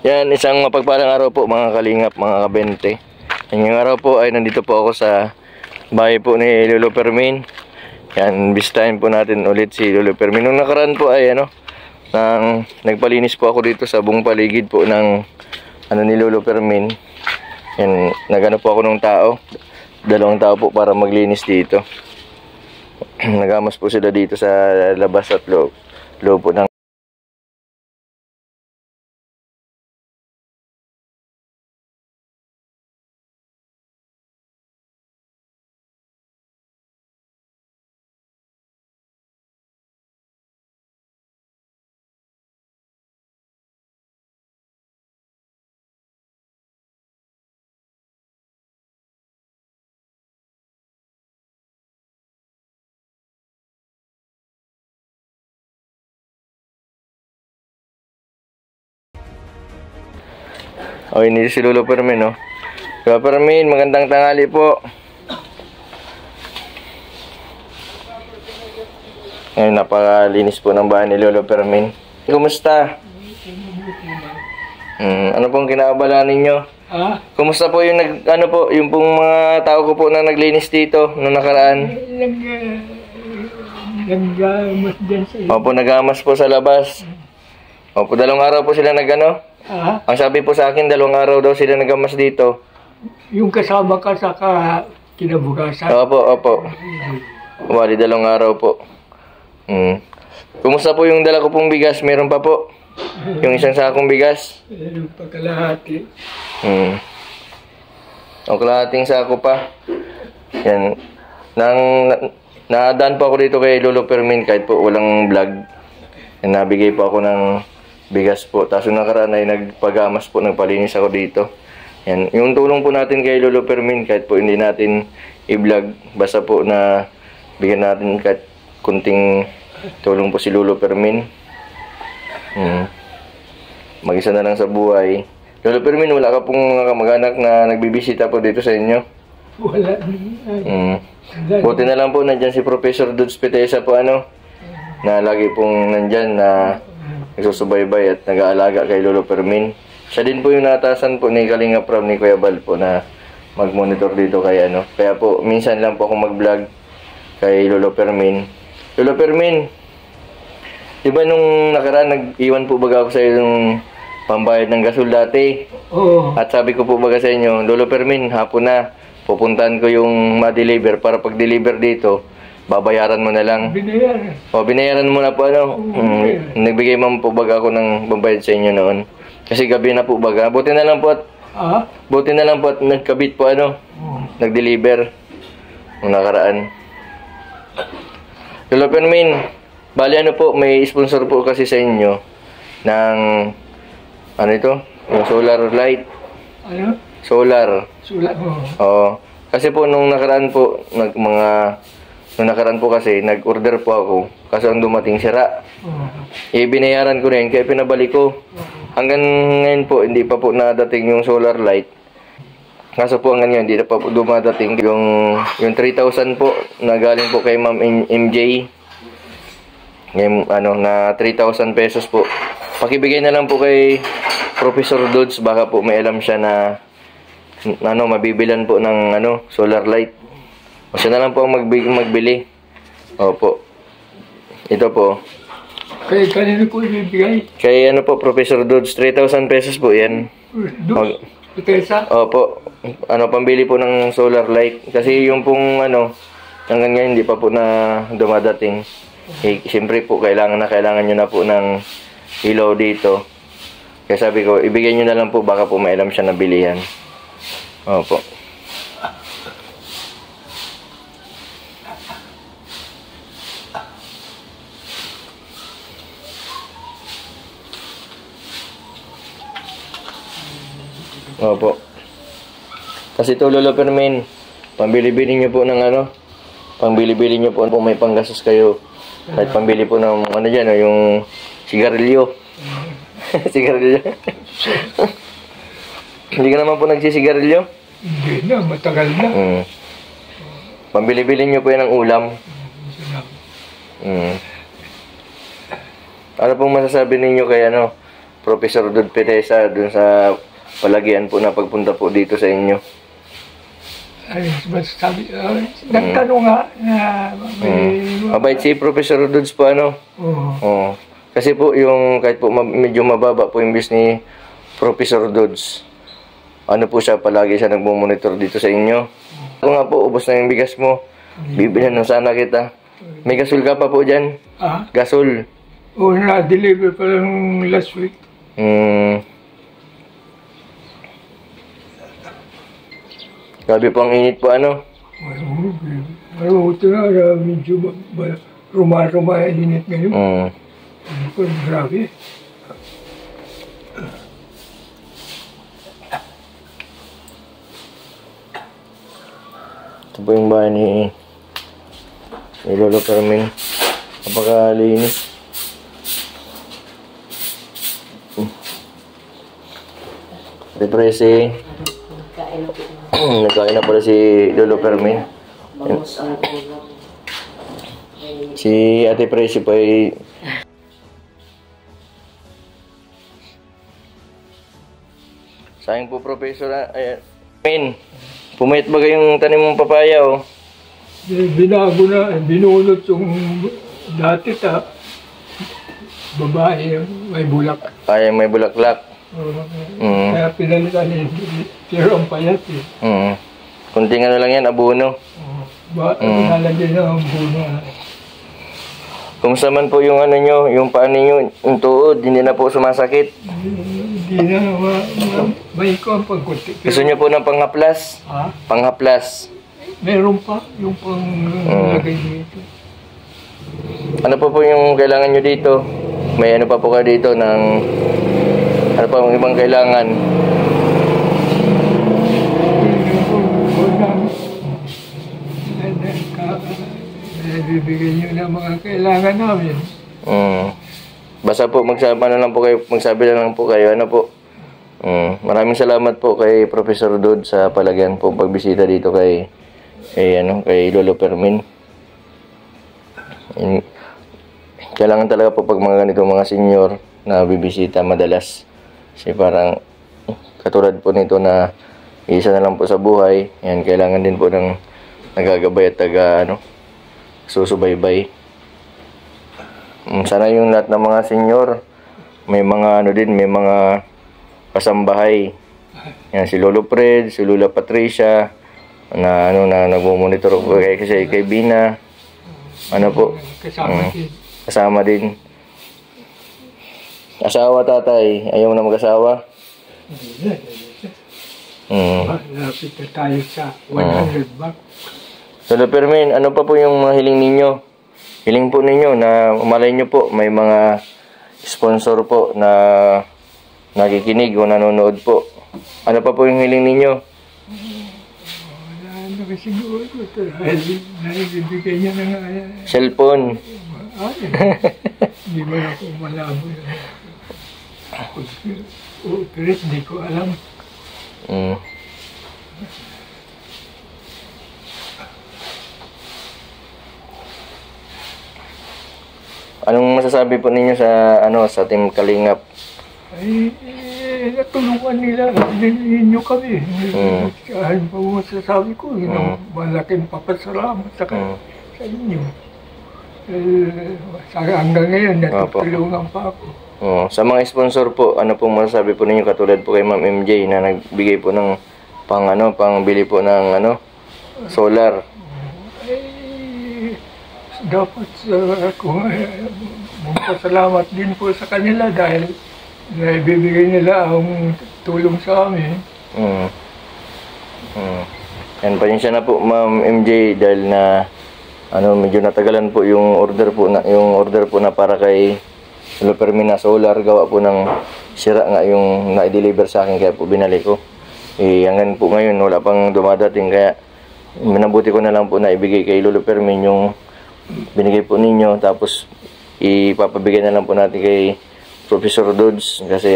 Yan, isang mapagpalang araw po mga kalingap, mga kabente. Ngayong araw po ay nandito po ako sa bahay po ni Lolo Fermin. Yan, bisitahin po natin ulit si Lolo Fermin. Nung nakaraan po ay nagpalinis po ako dito sa buong paligid po ng ni Lolo Fermin. Yan, nagano po ako ng tao. 2 tao po para maglinis dito. Nagamas po sila dito sa labas at loob po ng ini si Lolo Fermin, no? Lolo Fermin, magandang tanghali po. Ngayon, napakalinis po ng bahay ni Lolo Fermin. Kumusta? Ano pong kinaabala ninyo? Kumusta po yung yung pong mga tao ko po na naglinis dito noong nakaraan? Nagamas dyan sa iyo. Opo, nagamas po sa labas. Opo, 2 araw po sila Ang sabi po sa akin, 2 araw daw sila nagamas dito. Yung kasama ka sa kinabukasan. Opo. Wali 2 araw po. Kumusta po yung dala ko pong bigas? Meron pa po? Yung isang sakong bigas? Meron pa kalahati. O kalahating sako pa. Yan. Nadaan po ako dito kay Lolo Fermin kahit po walang vlog. Nabigay po ako ng bigas po. Tapos yung nakaraan ay nagpagamas po, nagpalinis ako dito. Yan. Yung tulong po natin kay Lolo Fermin, kahit po hindi natin i-vlog, basta po na bigyan natin kahit kunting tulong po si Lolo Fermin. Mag-isa na lang sa buhay. Lolo Fermin, wala ka pong mga kamag-anak na nagbibisita po dito sa inyo? Wala. Buti na lang po nandyan si Professor Dudes Petesa po na lagi pong nandyan na nagsusubaybay at nag-aalaga kay Lolo Fermin. Siya din po yung natasan po ni Kalinga Prab ni Kuya Bal po na mag-monitor dito kay Kaya po, minsan lang po ako mag-vlog kay Lolo Fermin. Lolo Fermin, di ba nung nakaraan nag-iwan po baga ako sa iyo ng pambayad ng gasol dati? Oo. At sabi ko po baga sa inyo, Lolo Fermin, hapon na, pupuntahan ko yung ma-deliver para pag-deliver dito, babayaran mo na lang. Binayaran. Binayaran mo na po nagbigay man po baga ako ng pambayad sa inyo noon. Kasi gabi na po baga. Buti na lang po at nagkabit po nag-deliver nung nakaraan. Lolo Fermin, bali po, may sponsor po kasi sa inyo ng yung solar light. Solar. Sulat mo. Oo. Kasi po nung nakaraan po, kasi nag-order po ako. Kasi ang dumating sira. Binayaran ko rin, kaya pinabalik ko. Hanggang ngayon po, hindi pa po nadating yung solar light. Kaso po hanggang ngayon, hindi na pa po dumadating yung 3,000 po na galing po kay Ma'am MJ. Yung na 3,000 pesos po. Pakibigay na lang po kay Professor Dudes, baka po may alam siya na mabibilan po ng solar light. O siya na lang po ang magbili. Opo. Ito po. Kaya kanino po ibibigay? Kay Professor Dudes, 3,000 pesos po yan. Dudes? Petesa? Opo. Pambili po ng solar light. Kasi yung pong hanggang ngayon hindi pa po na dumadating. Siyempre po, kailangan nyo na po ng ilaw dito. Kaya sabi ko, ibigay nyo na lang po, baka po may alam siya na bilihan. Opo. Opo. Kasi ito, Lolo Fermin, pambili-bili nyo po ng pambili-bili nyo po may panggastos kayo. Kahit pambili po ng yung sigarilyo. Sigarilyo. Hindi ka naman po nagsisigarilyo? Hindi na, matagal na. Pambili-bili nyo po yan ng ulam. Ano pong masasabi ninyo kay Professor Dud Petesa dun sa palagian po na pagpunta po dito sa inyo? Ay, basta sabi, nagtanong nga na Mabait si Professor Duds po, ano? Oo. Oo. Kasi po yung kahit po medyo mababa po yung bis ni Professor Duds, ano po siya, palagi siya nagmo-monitor dito sa inyo. Ako nga po, ubos na yung bigas mo. Bibilhan na sana kita. May gasol ka pa po dyan? Ah? Gasol. Oo, na-deliver pa lang last week. Grabe po ang init po, ano? Ito na, medyo ruma-ruma yung init ngayon. Grabe. Ito po yung bahay ni Lolo Carmen. Napakalinis. Depresi. Nagkain na pala si Lolo Carmen. Si Ate Presi po ay sayang po, Professor. Ayan. Pumayat ba yung tanim mong papaya, oh? Binago na, binunot yung dati babae, may bulak. Ay, may bulaklak. Kaya pinalitan pero ang payat eh. Kunting ano lang yan, abono. Nalagyan na ang buno. Kumusta man po yung ano nyo, yung paan ninyo, yung tuod, hindi na po sumasakit. Hindi na, may ko ang pagkunti. Gusto nyo po ng panghaplas? Ha? Panghaplas. Meron pa, yung pang lagay dito. Ano po yung kailangan nyo dito? May ano pa po kayo dito ng ano pa ang ibang kailangan? Bibigyan nyo ng mga kailangan namin. Basta po magsabi na lang po kayo, ano po. Maraming salamat po kay Professor Dud sa palagyan po pagbisita dito kay Lolo Fermin. Kailangan talaga po pag mga ganito mga senior na bibisita madalas. Kasi parang katulad po nito na isa na lang po sa buhay. Yan, kailangan din po ng nagagabay at susubaybay. Sana yung lahat ng mga senior may mga may mga kasambahay. Yan, si Lolo Fred, si Lola Patricia na nagmo-monitor po kay Bina. Kasama din. Asawa, tatay, ayaw mo na mag-asawa? Lapit na tayo sa 100 back. Lolo Fermin, ano pa po yung mga hiling ninyo? Hiling po ninyo na malay nyo po may mga sponsor po na nakikinig o nanonood po. Ano pa po yung hiling ninyo? Wala na siguro. Naibibigay niya na nga. Cellphone. Hindi ba ako malabo yun? Pero hindi ko alam. Anong masasabi po ninyo sa Team Kalingap? Ay, natulungan nila ninyo kami. Kahit pa masasabi ko, malaking papasalamat sa inyo. Hanggang ngayon, natutulungan pa ako. Sa mga sponsor po, ano pong masasabi po ninyo katulad po kay Ma'am MJ na nagbigay po ng pangbili po ng solar? Dapat magpasalamat din po sa kanila dahil naibibigay nila ang tulong sa amin. Yan, pasensya na po Ma'am MJ dahil na medyo natagalan po yung order po na para kay Lolo Fermin na solar, gawa po ng sira nga yung na-deliver sa akin kaya po binalik ko. Hanggang po ngayon wala pang dumadating kaya minabuti ko na lang po na ibigay kay Lolo Fermin yung binigay po ninyo, tapos ipapabigay na lang po natin kay Professor Duds kasi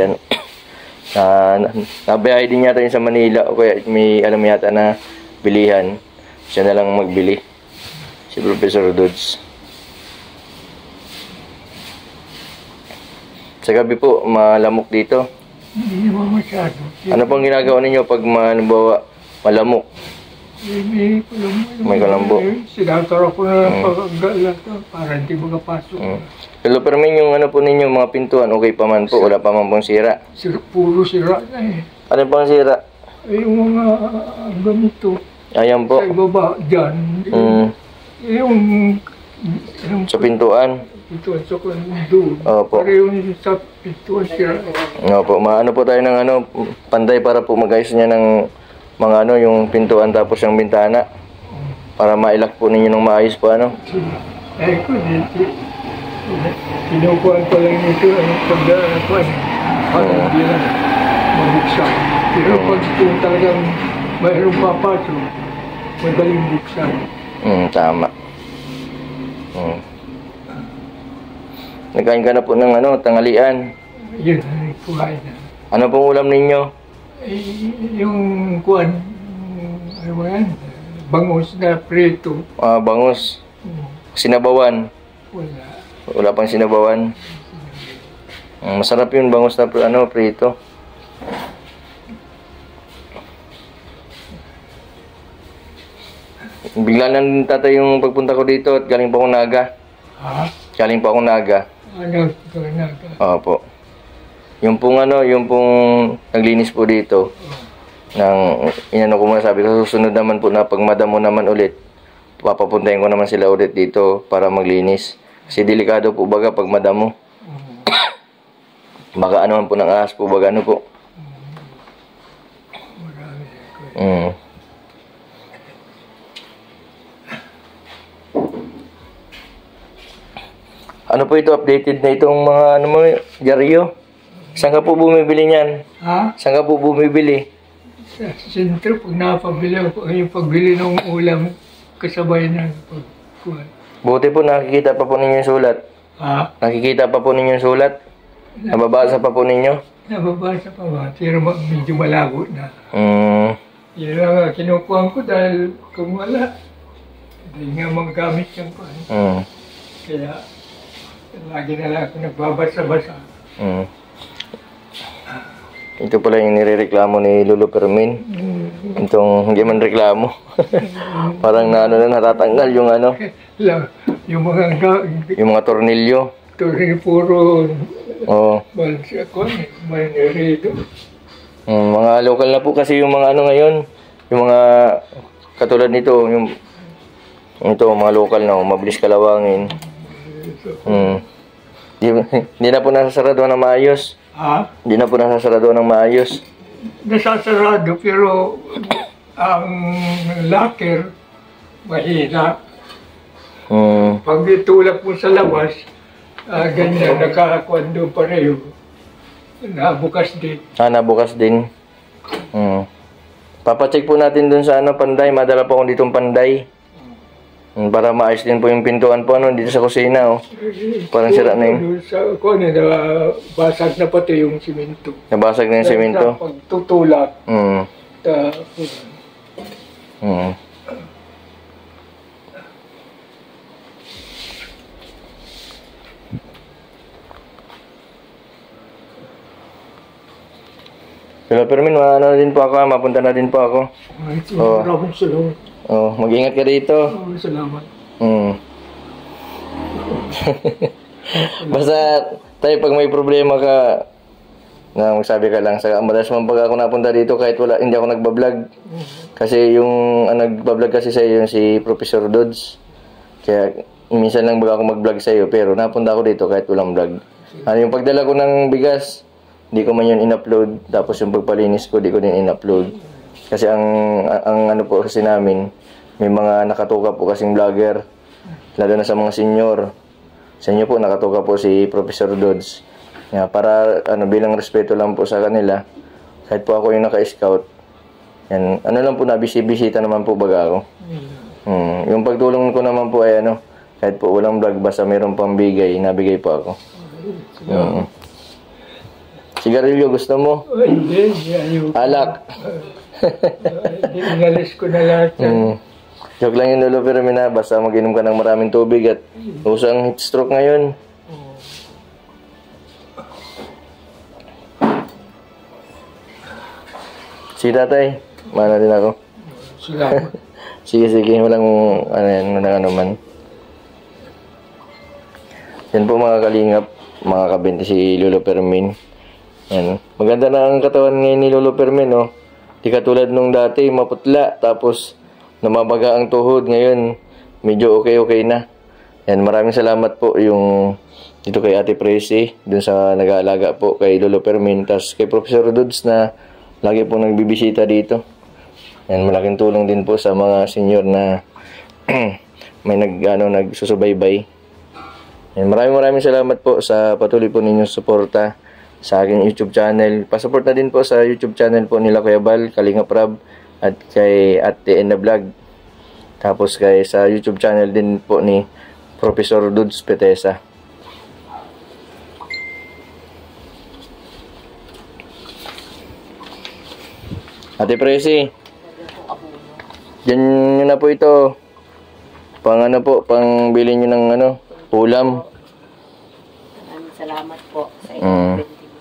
nabiyahe din yata yun sa Manila o kaya may alam yata na bilihan, siya na lang magbili, si Professor Duds. Sa gabi po, malamok dito. Hindi naman masyado. Ano pong ginagawa ninyo pag halimbawa malamok? May kalambo. Sinatara ko na lang pag-gala para hindi makapasok. Pero permin yung ano po ninyo, mga pintuan, okay pa man po, wala pa man pong sira. Puro sira na eh. Ano pang sira? Yung mga ganito. Ayan po. Sa ibaba, dyan. Yung Sa pintuan. pintuan sa kondo. Opo. Para yung sa pintuan sira. Opo, maano po tayo ng ano, panday para po mag-ayos niya ng mga ano, yung pintuan tapos yung bintana. Para mailak po ninyo ng maayos po ano. Eh ko, kinukuhan ko lang nito ang pagdaakuan. Para hindi lang mabuksan. Pero pag kung talagang mayroong papasok, madaling buksan. Tama. Nagkain ka na po ng ano, tanghalian. Yun ang kuhain na. Ano pong ulam ninyo? Yung kuhan, ano ba yan? Bangus na prito. Bangus. Sinabawan. Wala. Wala pang sinabawan. Masarap yun, bangus na ano, prito. Bigla lang tatay yung pagpunta ko dito at galing pa akong Naga. Ha? Galing pa akong Naga. Ano? Naga. Opo. Yung pong ano, yung pong naglinis po dito. Nang inano ko muna, sabi ko, susunod naman po na pag madamo naman ulit, papapuntahin ko naman sila ulit dito para maglinis. Kasi delikado po baga pag madamo. Baka ano man po ng ahas po, baga ano po. Ano po ito, updated na itong mga ano mo, dyaryo? Saan ka po bumibili niyan? Ha? Saan ka po bumibili? Sa sentro, pag napabili ako, yung pagbili ng ulam, kasabay ng pagkuhan. Buti po nakikita pa po ninyo yung sulat. Ha? Nakikita pa po ninyo yung sulat? Nababasa pa po ninyo? Nababasa pa ba? Pero medyo malabo na. Yun lang nga, kinukuhan ko dahil kung wala, hindi nga magagamit yung kuhan. Kaya, lagi na lang ako nagbabasa-basa. Ito pala yung nirereklamo ni Lolo Fermin. Itong hindi man reklamo. Parang na ano na natatanggal yung ano. Yung mga yung mga tornilyo. tornilyo puro Oo. balsa ko, may nirito. Mga local na po kasi yung mga ano ngayon. Yung mga katulad nito, yung ito mga local na, mabilis kalawangin. Hindi na po nasasarado ng maayos. Ha? Hindi na po nasasarado ng maayos. Nasasarado pero ang locker mahina. Pag itulak mo sa labas, ganyan, nakakwando pareho. Nabukas din. Nabukas din. Papacheck po natin dun sa ano, Panday. Madala po akong ditong Panday. Para maayos din po yung pintuan po ano, dito sa kusina. Oh. Parang sira na yun. Sa kone, nabasag na pati yung simento. Nabasag na yung simento? Pag tutulak. Pero Fermin, ano din po ako, mapunta na din po ako. Maraming salamat. Mag-ingat ka dito. Salamat. Basta tayo pag may problema ka, na magsabi ka lang. Madalas man pag ako napunta dito kahit wala, hindi ako nagbablog. Kasi yung nagbablog kasi sa iyo yung si Professor Dodds. Kaya minsan lang baga ako mag-vlog sa iyo, pero napunta ako dito kahit walang vlog. Yung pagdala ko ng bigas, hindi ko man yun in-upload. Tapos yung pagpalinis ko, di ko din in-upload. Kasi ang ano po kasi namin, may mga nakatuka po kasing vlogger, lalo na sa mga senior. Sa inyo po nakatuka po si Professor Dodds. Para bilang respeto lang po sa kanila, kahit po ako yung naka-scout, yan, ano lang po na bisita naman po baga ako. Yung pagtulong ko naman po ay kahit po walang vlog, basta mayroon pang bigay, nabigay po ako. Sigarilyo gusto mo? Hindi, ayoko. Alak. Inalis ko na lahat yan. Joke lang yun, Lolo Fermin, basta mag-inom ka ng maraming tubig at usang heat stroke ngayon. Si tatay, mana din ako. Salamat. Sige, walang ano man. Yan po mga kalingap, mga kabente si Lolo Fermin. Yan. Maganda na ang katawan ngayon ni Lolo Fermin, no? Di katulad nung dati, maputla, tapos namabaga ang tuhod. Ngayon, medyo okay na. Yan, maraming salamat po yung dito kay Ate Presi, dun sa nag-aalaga po kay Lolo Fermin, tas kay Professor Dudes na lagi po nagbibisita dito. Yan, malaking tulong din po sa mga senior na may nagsusubaybay. Yan, maraming salamat po sa patuloy po ninyong suporta sa aking YouTube channel. Pasupport na din po sa YouTube channel po nila Kuya Bal, Kalingap Rab, at kay Ate Ena Vlog. Tapos kay sa YouTube channel din po ni Professor Dudes Petesa. Ate Presi, dyan nyo na po ito. Pang bili nyo ng ulam. Maraming salamat po sa inyo.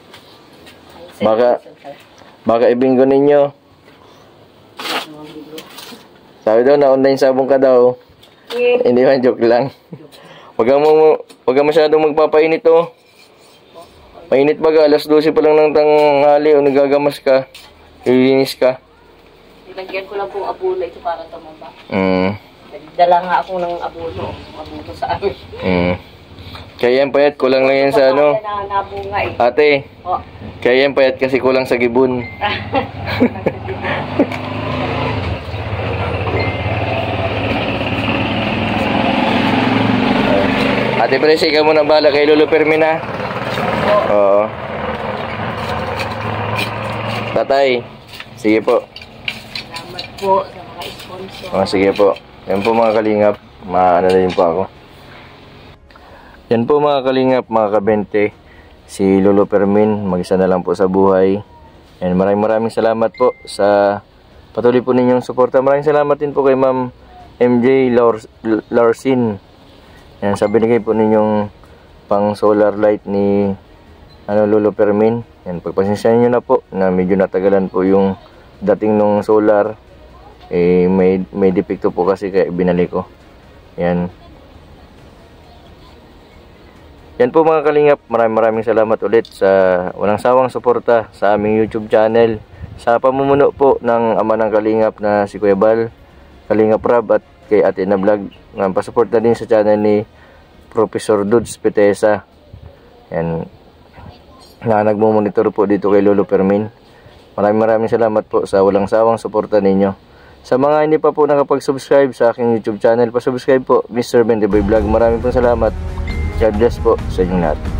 Baka ibinggo ninyo. Sabi daw na online sabong ka daw. Hindi man, joke lang. Wag ka masyadong magpapainit oh. Mainit baga, alas 12 pa lang ng tanghali o nagagamas ka. Ilinis ka. Nilagyan ko lang po abono ito para tumaba. Dala nga ako ng abono sa amin. Kaya yan payat, kulang lang yan sa Nabunga eh. Ate, kaya yan payat kasi kulang sa gibon. Ate Presi, ikaw muna bahala kay Lolo Fermin ha. Oo. Tatay, sige po. Salamat po sa mga sponsor. Sige po. Yan po mga kalingap. Maano na din po ako. Yan po mga kalingap, mga kabente. Si Lolo Fermin, mag-isa na lang po sa buhay. Yan, maraming salamat po sa patuloy po ninyong suporta. Maraming salamat din po kay Ma'am MJ Larsin. Yan, sa binigay po ninyong pang solar light ni Lolo Fermin. Yan, pagpasensyahan nyo na po na medyo natagalan po yung dating nung solar. May depekto po kasi kaya binalik ko. Yan. Yan po mga kalingap, maraming salamat ulit sa walang sawang suporta sa aming YouTube channel. Sa pamumuno po ng ama ng kalingap na si Kuya Bal, Kalingap Rab, at kay Ate Ena Vlog. Pasupport na din sa channel ni Professor Dudes Petesa. Yan. Na nagmo-monitor po dito kay Lolo Fermin. Maraming salamat po sa walang sawang suporta ninyo. Sa mga hindi pa po nakapag-subscribe sa aking YouTube channel, pa-subscribe po, Mr. Bendiboy Vlog. Maraming salamat. God bless po sa inyong lahat.